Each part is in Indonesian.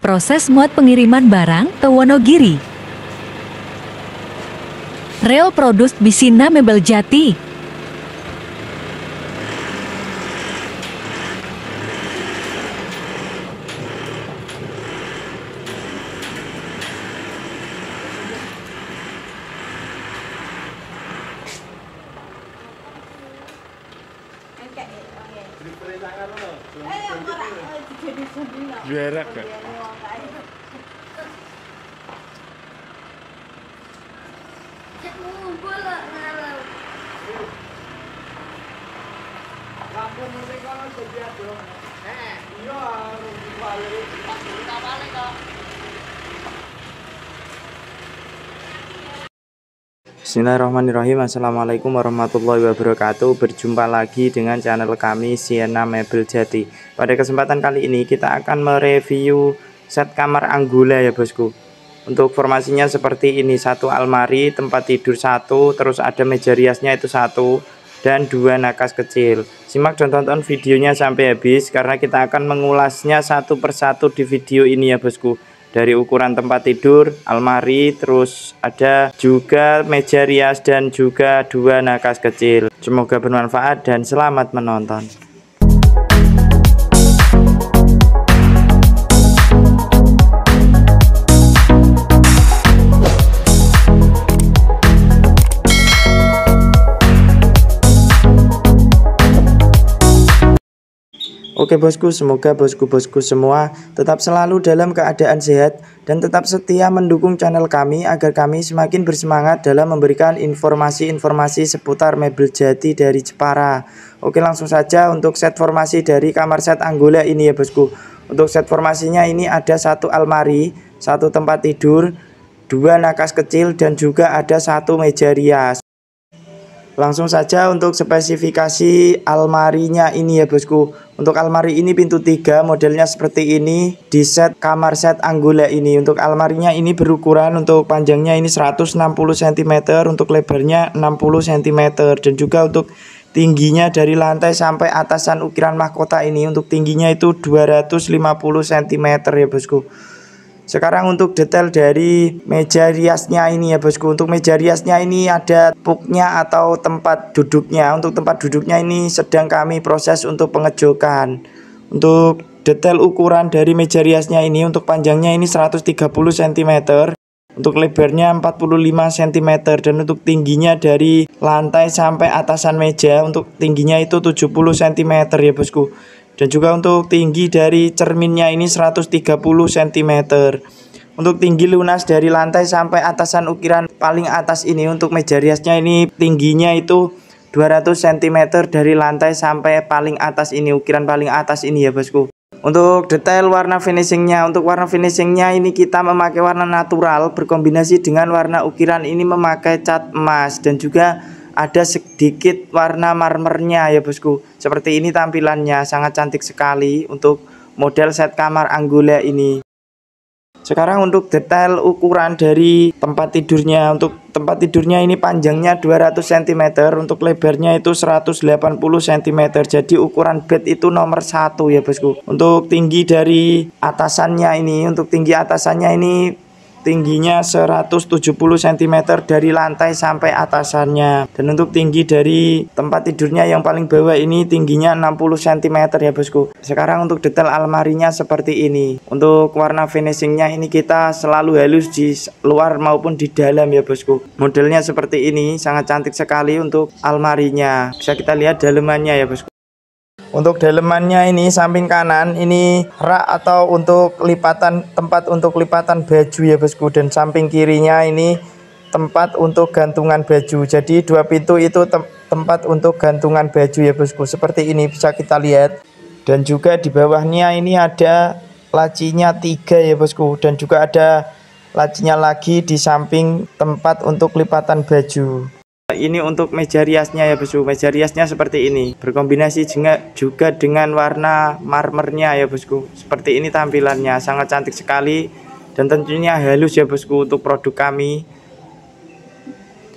Proses muat pengiriman barang ke Wonogiri. Rel Produs Bisina Mebel Jati. Berak gak? Bismillahirrahmanirrahim. Assalamualaikum warahmatullahi wabarakatuh. Berjumpa lagi dengan channel kami Siena Mebel Jati. Pada kesempatan kali ini kita akan mereview set kamar Anggula ya bosku. Untuk formasinya seperti ini, satu almari, tempat tidur satu, terus ada meja riasnya itu satu, dan dua nakas kecil. Simak dan tonton videonya sampai habis karena kita akan mengulasnya satu persatu di video ini ya bosku. Dari ukuran tempat tidur, almari, terus ada juga meja rias dan juga dua nakas kecil. Semoga bermanfaat dan selamat menonton. Oke bosku, semoga bosku-bosku semua tetap selalu dalam keadaan sehat dan tetap setia mendukung channel kami agar kami semakin bersemangat dalam memberikan informasi-informasi seputar mebel jati dari Jepara. Oke, langsung saja untuk set formasi dari kamar set Anggula ini ya bosku. Untuk set formasinya ini ada satu almari, satu tempat tidur, dua nakas kecil, dan juga ada satu meja rias. Langsung saja untuk spesifikasi almarinya ini ya bosku. Untuk almari ini pintu 3, modelnya seperti ini di set kamar set Anggula ini. Untuk almarinya ini berukuran, untuk panjangnya ini 160 cm, untuk lebarnya 60 cm, dan juga untuk tingginya dari lantai sampai atasan ukiran mahkota ini, untuk tingginya itu 250 cm ya bosku. Sekarang untuk detail dari meja riasnya ini ya bosku. Untuk meja riasnya ini ada puknya atau tempat duduknya. Untuk tempat duduknya ini sedang kami proses untuk pengejokan. Untuk detail ukuran dari meja riasnya ini, untuk panjangnya ini 130 cm, untuk lebarnya 45 cm, dan untuk tingginya dari lantai sampai atasan meja, untuk tingginya itu 70 cm ya bosku. Dan juga untuk tinggi dari cerminnya ini 130 cm. Untuk tinggi lunas dari lantai sampai atasan ukiran paling atas ini, untuk meja riasnya ini tingginya itu 200 cm dari lantai sampai paling atas ini, ukiran paling atas ini ya bosku. Untuk detail warna finishingnya, untuk warna finishingnya ini kita memakai warna natural berkombinasi dengan warna ukiran ini memakai cat emas, dan juga ada sedikit warna marmernya ya bosku. Seperti ini tampilannya, sangat cantik sekali untuk model set kamar Anggula ini. Sekarang untuk detail ukuran dari tempat tidurnya. Untuk tempat tidurnya ini panjangnya 200 cm, untuk lebarnya itu 180 cm. Jadi ukuran bed itu nomor 1 ya bosku. Untuk tinggi dari atasannya ini, untuk tinggi atasannya ini tingginya 170 cm dari lantai sampai atasannya. Dan untuk tinggi dari tempat tidurnya yang paling bawah ini tingginya 60 cm ya bosku. Sekarang untuk detail almarinya seperti ini. Untuk warna finishingnya ini kita selalu halus di luar maupun di dalam ya bosku. Modelnya seperti ini, sangat cantik sekali untuk almarinya. Bisa kita lihat dalemannya ya bosku. Untuk dalemannya ini samping kanan ini rak atau untuk lipatan, tempat untuk lipatan baju ya bosku, dan samping kirinya ini tempat untuk gantungan baju. Jadi dua pintu itu tempat untuk gantungan baju ya bosku. Seperti ini bisa kita lihat. Dan juga di bawahnya ini ada lacinya 3 ya bosku, dan juga ada lacinya lagi di samping tempat untuk lipatan baju. Ini untuk meja riasnya ya bosku. Meja riasnya seperti ini, berkombinasi juga dengan warna marmernya ya bosku. Seperti ini tampilannya, sangat cantik sekali dan tentunya halus ya bosku untuk produk kami.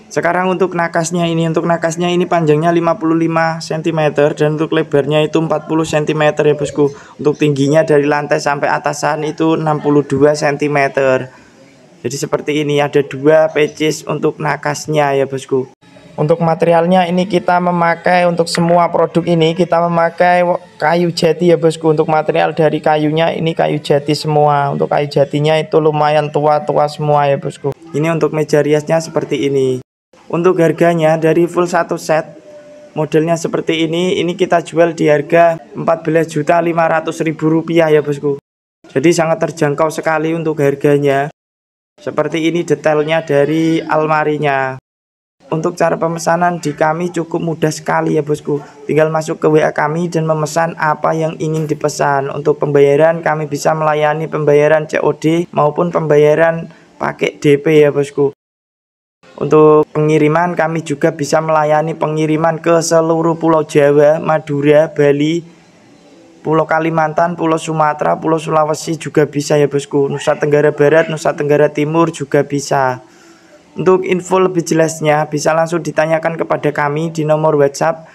Sekarang untuk nakasnya ini, panjangnya 55 cm dan untuk lebarnya itu 40 cm ya bosku. Untuk tingginya dari lantai sampai atasan itu 62 cm. Jadi seperti ini, ada 2 pecis untuk nakasnya ya bosku. Untuk materialnya ini kita memakai, untuk semua produk ini kita memakai kayu jati ya bosku. Untuk material dari kayunya ini kayu jati semua. Untuk kayu jatinya itu lumayan tua-tua semua ya bosku. Ini untuk meja riasnya seperti ini. Untuk harganya dari full satu set modelnya seperti ini kita jual di harga Rp14.500.000 ya bosku. Jadi sangat terjangkau sekali untuk harganya. Seperti ini detailnya dari almarinya. Untuk cara pemesanan di kami cukup mudah sekali ya bosku. Tinggal masuk ke WA kami dan memesan apa yang ingin dipesan. Untuk pembayaran kami bisa melayani pembayaran COD maupun pembayaran pakai DP ya bosku. Untuk pengiriman kami juga bisa melayani pengiriman ke seluruh Pulau Jawa, Madura, Bali, Pulau Kalimantan, Pulau Sumatera, Pulau Sulawesi juga bisa ya bosku. Nusa Tenggara Barat, Nusa Tenggara Timur juga bisa. Untuk info lebih jelasnya bisa langsung ditanyakan kepada kami di nomor WhatsApp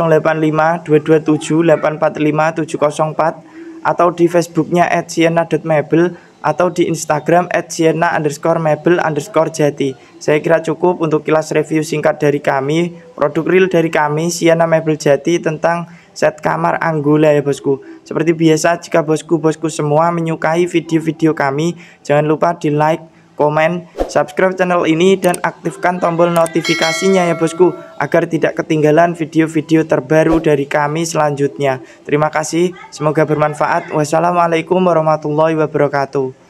085245845704 atau di Facebooknya @sienna.mebel atau di Instagram @sienna_mebel_jati. Saya kira cukup untuk kilas review singkat dari kami, produk real dari kami Sienna Mebel Jati tentang set kamar Anggula ya bosku. Seperti biasa, jika bosku-bosku semua menyukai video-video kami, jangan lupa di like, komen, subscribe channel ini dan aktifkan tombol notifikasinya ya bosku, agar tidak ketinggalan video-video terbaru dari kami selanjutnya. Terima kasih, semoga bermanfaat. Wassalamualaikum warahmatullahi wabarakatuh.